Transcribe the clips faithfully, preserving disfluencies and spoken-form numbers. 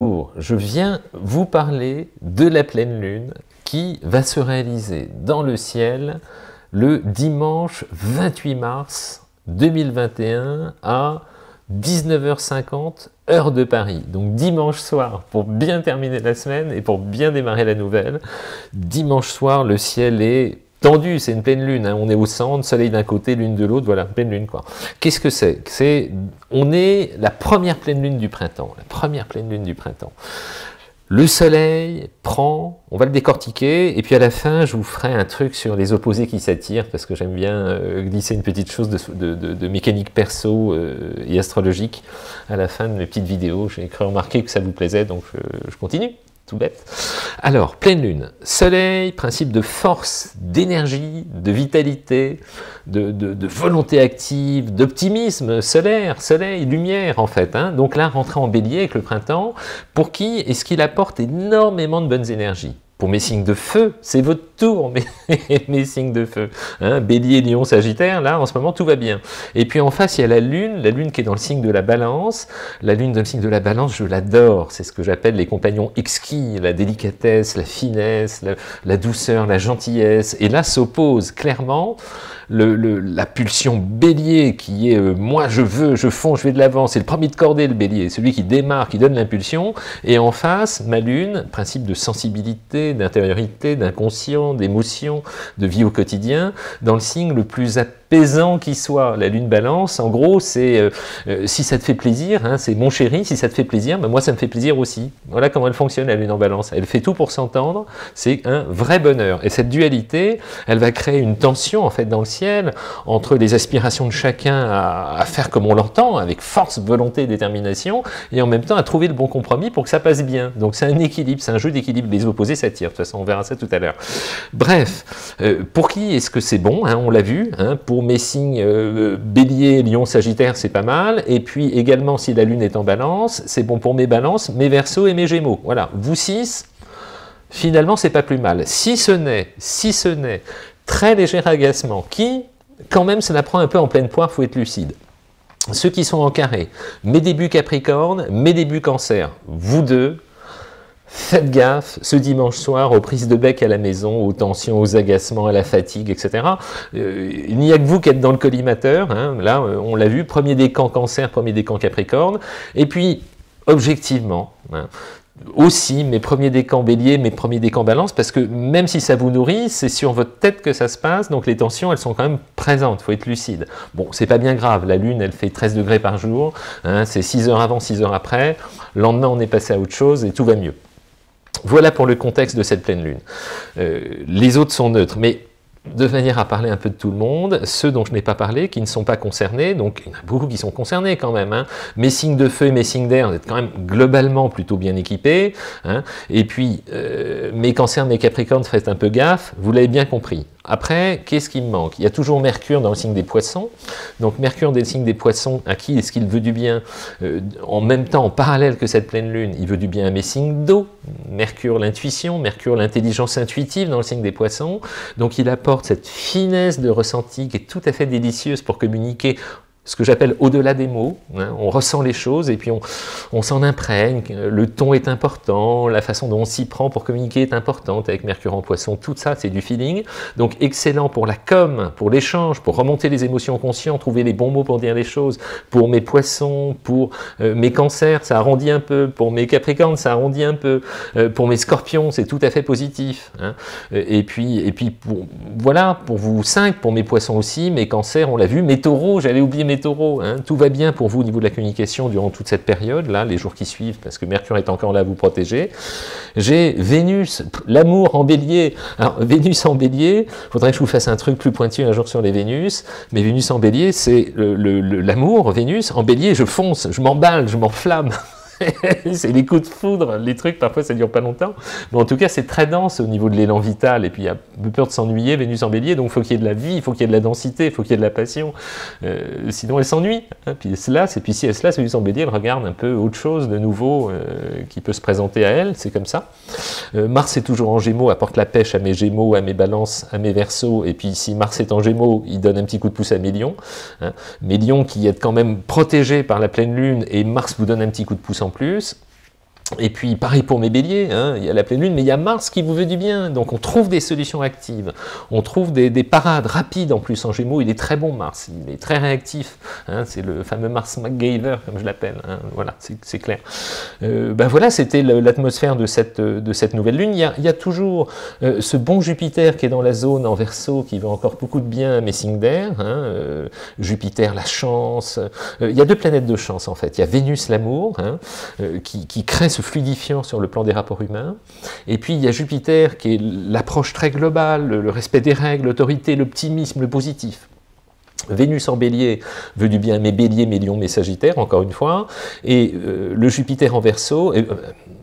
Je viens vous parler de la pleine lune qui va se réaliser dans le ciel le dimanche vingt-huit mars deux mille vingt et un à dix-neuf heures cinquante, heure de Paris. Donc dimanche soir, pour bien terminer la semaine et pour bien démarrer la nouvelle, dimanche soir, le ciel est tendu, c'est une pleine lune, hein. On est au centre, soleil d'un côté, lune de l'autre, voilà, pleine lune quoi. Qu'est-ce que c'est? C'est, on est la première pleine lune du printemps, la première pleine lune du printemps. Le soleil prend, on va le décortiquer, et puis à la fin, je vous ferai un truc sur les opposés qui s'attirent, parce que j'aime bien euh, glisser une petite chose de, de, de, de mécanique perso euh, et astrologique à la fin de mes petites vidéos. J'ai cru remarquer que ça vous plaisait, donc je, je continue. Tout bête. Alors, pleine lune, soleil, principe de force, d'énergie, de vitalité, de, de, de volonté active, d'optimisme solaire, soleil, lumière en fait. Hein. Donc là, rentrer en bélier avec le printemps, pour qui est-ce qu'il apporte énormément de bonnes énergies? Pour mes signes de feu, c'est votre tour, mes, mes signes de feu. Hein, Bélier, Lion, Sagittaire, là, en ce moment, tout va bien. Et puis en face, il y a la Lune, la Lune qui est dans le signe de la Balance. La Lune dans le signe de la Balance, je l'adore. C'est ce que j'appelle les compagnons exquis, la délicatesse, la finesse, la, la douceur, la gentillesse. Et là s'oppose clairement le, le, la pulsion Bélier qui est euh, moi je veux, je fonce, je vais de l'avant. C'est le premier de cordée, le Bélier, celui qui démarre, qui donne l'impulsion. Et en face, ma Lune, principe de sensibilité, d'intériorité, d'inconscient, d'émotion, de vie au quotidien, dans le signe le plus apaisant qui soit. La Lune Balance, en gros, c'est euh, euh, si ça te fait plaisir, hein, c'est mon chéri, si ça te fait plaisir, ben moi ça me fait plaisir aussi. Voilà comment elle fonctionne, la Lune en Balance. Elle fait tout pour s'entendre, c'est un vrai bonheur. Et cette dualité, elle va créer une tension en fait dans le ciel entre les aspirations de chacun à, à faire comme on l'entend, avec force, volonté, détermination, et en même temps à trouver le bon compromis pour que ça passe bien. Donc c'est un équilibre, c'est un jeu d'équilibre, les opposés s'attirent. De toute façon, on verra ça tout à l'heure. Bref, euh, pour qui est-ce que c'est bon, hein, on l'a vu, hein, pour mes signes euh, Bélier, Lion, Sagittaire, c'est pas mal, et puis également si la Lune est en Balance, c'est bon pour mes Balances, mes Verseaux et mes Gémeaux. Voilà, vous six, finalement, c'est pas plus mal. Si ce n'est, si ce n'est, très léger agacement, qui, quand même, se la prend un peu en pleine poire, faut être lucide. Ceux qui sont en carré, mes débuts Capricorne, mes débuts Cancer, vous deux, faites gaffe, ce dimanche soir, aux prises de bec à la maison, aux tensions, aux agacements, à la fatigue, et cetera. Euh, il n'y a que vous qui êtes dans le collimateur, hein. Là, on l'a vu, premier décan Cancer, premier décan Capricorne, et puis, objectivement, hein, aussi mes premiers décans Bélier, mes premiers décans Balance, parce que même si ça vous nourrit, c'est sur votre tête que ça se passe, donc les tensions, elles sont quand même présentes, il faut être lucide. Bon, c'est pas bien grave, la Lune, elle fait treize degrés par jour, hein, c'est six heures avant, six heures après, le lendemain, on est passé à autre chose, et tout va mieux. Voilà pour le contexte de cette pleine lune. Euh, les autres sont neutres, mais de manière à parler un peu de tout le monde, ceux dont je n'ai pas parlé, qui ne sont pas concernés, donc il y en a beaucoup qui sont concernés quand même, hein. Mes signes de feu et mes signes d'air, vous êtes quand même globalement plutôt bien équipés, hein. Et puis euh, mes cancers, mes capricornes, faites un peu gaffe, vous l'avez bien compris. Après, qu'est-ce qui me manque? Il y a toujours Mercure dans le signe des Poissons. Donc Mercure dans le signe des Poissons, à qui est-ce qu'il veut du bien? euh, En même temps, en parallèle que cette pleine lune, il veut du bien à mes signes d'eau. Mercure l'intuition, Mercure l'intelligence intuitive dans le signe des Poissons. Donc il apporte cette finesse de ressenti qui est tout à fait délicieuse pour communiquer ce que j'appelle au-delà des mots, hein, on ressent les choses et puis on, on s'en imprègne, le ton est important, la façon dont on s'y prend pour communiquer est importante avec Mercure en Poisson, tout ça c'est du feeling, donc excellent pour la com, pour l'échange, pour remonter les émotions conscientes, trouver les bons mots pour dire les choses, pour mes Poissons, pour euh, mes Cancers, ça arrondit un peu, pour mes Capricornes, ça arrondit un peu, euh, pour mes Scorpions, c'est tout à fait positif, hein, et puis, et puis pour, voilà, pour vous cinq, pour mes Poissons aussi, mes Cancers, on l'a vu, mes Taureaux, j'allais oublier mes Taureaux, hein, tout va bien pour vous au niveau de la communication durant toute cette période, là, les jours qui suivent, parce que Mercure est encore là à vous protéger. J'ai Vénus, l'amour en Bélier. Alors, Vénus en Bélier, il faudrait que je vous fasse un truc plus pointu un jour sur les Vénus, mais Vénus en Bélier, c'est l'amour, Vénus, en Bélier, je fonce, je m'emballe, je m'enflamme. C'est les coups de foudre, les trucs, parfois ça dure pas longtemps, mais en tout cas c'est très dense au niveau de l'élan vital, et puis il y a peu peur de s'ennuyer, Vénus en Bélier, donc il faut qu'il y ait de la vie, il faut qu'il y ait de la densité, il faut qu'il y ait de la passion, euh, sinon elle s'ennuie, hein. Puis elle se lasse, et puis si elle se lasse, Vénus en Bélier, elle regarde un peu autre chose de nouveau euh, qui peut se présenter à elle, c'est comme ça. Euh, Mars est toujours en Gémeaux, apporte la pêche à mes Gémeaux, à mes Balances, à mes Verseaux, et puis si Mars est en Gémeaux, il donne un petit coup de pouce à mes Lions, hein. Mes Lions qui êtes quand même protégés par la pleine lune, et Mars vous donne un petit coup de pouce en plus. Et puis, pareil pour mes béliers, hein, il y a la pleine lune, mais il y a Mars qui vous veut du bien. Donc, on trouve des solutions actives. On trouve des, des parades rapides en plus en Gémeaux. Il est très bon, Mars. Il est très réactif. Hein, c'est le fameux Mars MacGyver, comme je l'appelle. Hein, voilà, c'est clair. Euh, ben voilà, c'était l'atmosphère de cette, de cette nouvelle lune. Il y a, il y a toujours euh, ce bon Jupiter qui est dans la zone en Verseau, qui veut encore beaucoup de bien à mes signes d'air. Hein, euh, Jupiter, la chance. Euh, il y a deux planètes de chance, en fait. Il y a Vénus, l'amour, hein, euh, qui, qui crée ce fluidifiant sur le plan des rapports humains. Et puis il y a Jupiter qui est l'approche très globale, le respect des règles, l'autorité, l'optimisme, le positif. Vénus en bélier veut du bien à mes béliers, mes lions, mes sagittaires, encore une fois. Et euh, le Jupiter en Verseau, euh,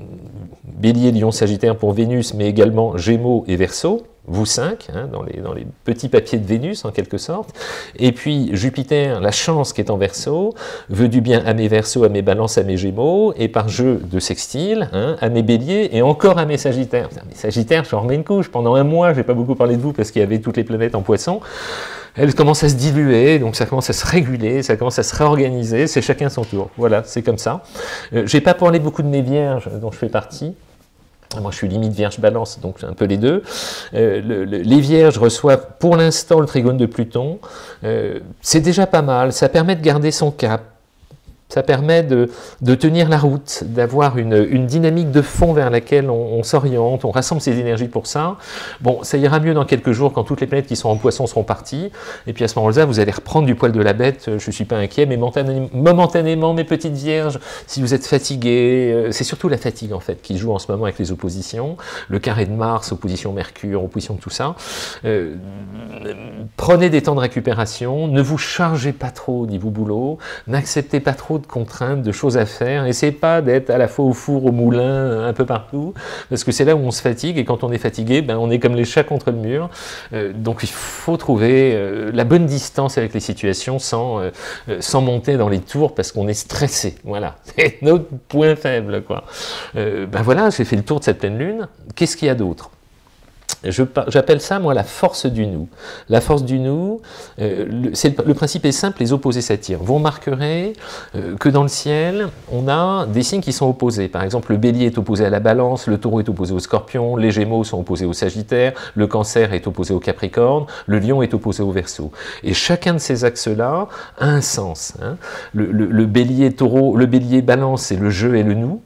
bélier, lion, sagittaire pour Vénus, mais également Gémeaux et Verseau, vous cinq, hein, dans, les, dans les petits papiers de Vénus en quelque sorte. Et puis Jupiter, la chance qui est en Verseau, veut du bien à mes Verseaux, à mes Balances, à mes Gémeaux, et par jeu de sextile, hein, à mes Béliers et encore à mes Sagittaires. Putain, mes Sagittaires, je leur remets une couche. Pendant un mois, je n'ai pas beaucoup parlé de vous parce qu'il y avait toutes les planètes en Poisson. Elles commencent à se diluer, donc ça commence à se réguler, ça commence à se réorganiser, c'est chacun son tour. Voilà, c'est comme ça. Euh, je n'ai pas parlé beaucoup de mes Vierges, dont je fais partie. Moi, je suis limite Vierge-Balance, donc un peu les deux. Euh, le, le, les Vierges reçoivent pour l'instant le trigone de Pluton. Euh, c'est déjà pas mal, ça permet de garder son cap. Ça permet de, de tenir la route, d'avoir une, une dynamique de fond vers laquelle on, on s'oriente, on rassemble ses énergies pour ça. Bon, ça ira mieux dans quelques jours quand toutes les planètes qui sont en Poisson seront parties. Et puis à ce moment-là, vous allez reprendre du poil de la bête. Je ne suis pas inquiet, mais momentanément, mes petites vierges, si vous êtes fatigués, c'est surtout la fatigue en fait qui joue en ce moment avec les oppositions. Le carré de Mars, opposition Mercure, opposition de tout ça. Euh, prenez des temps de récupération, ne vous chargez pas trop au niveau boulot, n'acceptez pas trop de contraintes, de choses à faire. Essayez pas d'être à la fois au four, au moulin, un peu partout, parce que c'est là où on se fatigue, et quand on est fatigué, ben, on est comme les chats contre le mur. Euh, donc il faut trouver euh, la bonne distance avec les situations sans, euh, sans monter dans les tours, parce qu'on est stressé. Voilà, c'est notre point faible, quoi. Euh, ben voilà, j'ai fait le tour de cette pleine lune. Qu'est-ce qu'il y a d'autre ? J'appelle ça, moi, la force du nous. La force du nous, euh, le, le, le principe est simple, les opposés s'attirent. Vous remarquerez euh, que dans le ciel, on a des signes qui sont opposés. Par exemple, le bélier est opposé à la balance, le taureau est opposé au scorpion, les gémeaux sont opposés au sagittaire, le cancer est opposé au capricorne, le lion est opposé au verseau. Et chacun de ces axes-là a un sens. Hein. Le, le, le bélier taureau, le bélier balance, c'est le je et le nous.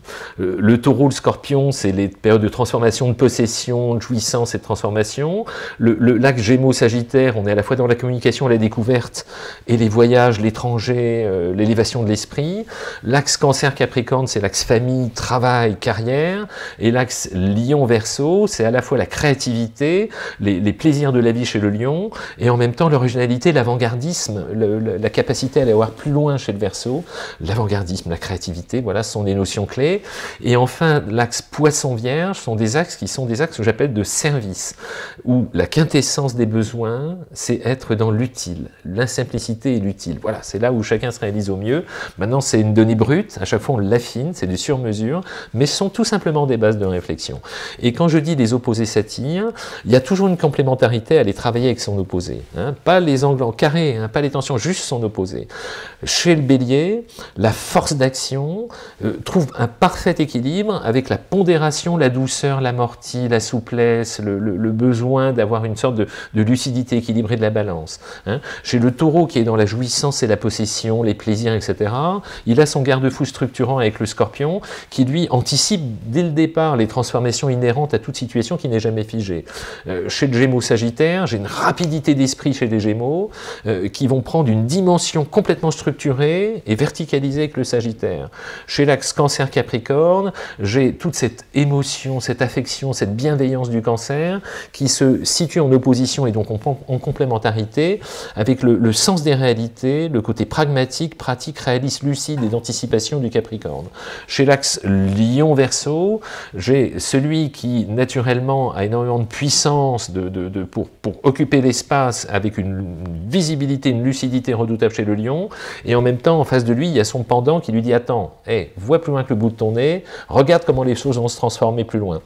Le taureau, le scorpion, c'est les périodes de transformation, de possession, de jouissance et de transformation. Le, le l'axe Gémeaux-Sagittaire, on est à la fois dans la communication, la découverte, et les voyages, l'étranger, euh, l'élévation de l'esprit. L'axe Cancer-Capricorne, c'est l'axe famille, travail, carrière. Et l'axe Lion-Verseau, c'est à la fois la créativité, les, les plaisirs de la vie chez le lion, et en même temps l'originalité, l'avant-gardisme, le, le, la capacité à aller voir plus loin chez le Verseau. L'avant-gardisme, la créativité, voilà, ce sont des notions clés. Et enfin, l'axe Poisson-Vierge sont des axes qui sont des axes que j'appelle de service, où la quintessence des besoins, c'est être dans l'utile, l'insimplicité et l'utile. Voilà, c'est là où chacun se réalise au mieux. Maintenant, c'est une donnée brute, à chaque fois on l'affine, c'est des sur-mesures, mais ce sont tout simplement des bases de réflexion. Et quand je dis les opposés s'attirent, il y a toujours une complémentarité à aller travailler avec son opposé. Hein, pas les angles en carré, hein, pas les tensions, juste son opposé. Chez le Bélier, la force d'action euh, trouve un parfait équilibre avec la pondération, la douceur, l'amorti, la souplesse, le, le, le besoin d'avoir une sorte de, de lucidité équilibrée de la balance. Hein. Chez le Taureau, qui est dans la jouissance et la possession, les plaisirs, et cetera, il a son garde-fou structurant avec le Scorpion, qui lui anticipe dès le départ les transformations inhérentes à toute situation qui n'est jamais figée. Euh, chez le Gémeaux-Sagittaire, j'ai une rapidité d'esprit chez les Gémeaux, euh, qui vont prendre une dimension complètement structurée et verticalisée avec le Sagittaire. Chez l'axe Cancer-Capricorne, j'ai toute cette émotion, cette affection, cette bienveillance du Cancer qui se situe en opposition et donc en, en complémentarité avec le, le sens des réalités, le côté pragmatique, pratique, réaliste, lucide et d'anticipation du Capricorne. Chez l'axe Lion-Verseau, j'ai celui qui naturellement a énormément de puissance de, de, de, pour, pour occuper l'espace avec une visibilité, une lucidité redoutable chez le Lion, et en même temps en face de lui il y a son pendant qui lui dit « Attends, hey, vois plus loin que le bout de ton nez, regarde comment les choses vont se transformer plus loin ».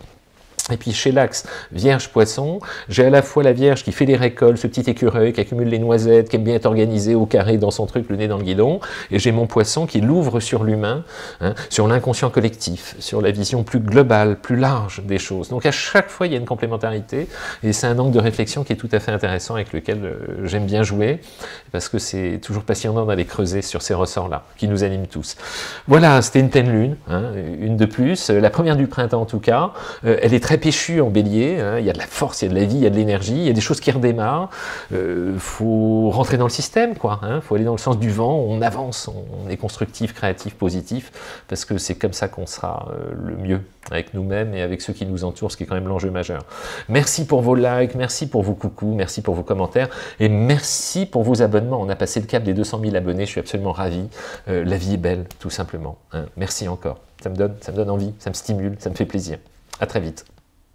Et puis chez l'Axe, Vierge Poisson, j'ai à la fois la Vierge qui fait les récoltes, ce petit écureuil qui accumule les noisettes, qui aime bien être organisé au carré dans son truc, le nez dans le guidon, et j'ai mon Poisson qui l'ouvre sur l'humain, hein, sur l'inconscient collectif, sur la vision plus globale, plus large des choses. Donc à chaque fois, il y a une complémentarité, et c'est un angle de réflexion qui est tout à fait intéressant, avec lequel euh, j'aime bien jouer, parce que c'est toujours passionnant d'aller creuser sur ces ressorts-là, qui nous animent tous. Voilà, c'était une pleine lune, hein, une de plus, la première du printemps en tout cas, euh, elle est très péchu en bélier, hein, il y a de la force, il y a de la vie, il y a de l'énergie, il y a des choses qui redémarrent, il euh, faut rentrer dans le système, quoi, hein, faut aller dans le sens du vent, on avance, on est constructif, créatif, positif, parce que c'est comme ça qu'on sera euh, le mieux, avec nous-mêmes et avec ceux qui nous entourent, ce qui est quand même l'enjeu majeur. Merci pour vos likes, merci pour vos coucous, merci pour vos commentaires, et merci pour vos abonnements. On a passé le cap des deux cent mille abonnés, je suis absolument ravi, euh, la vie est belle, tout simplement, hein. Merci encore, ça me donne, ça me donne envie, ça me stimule, ça me fait plaisir. À très vite.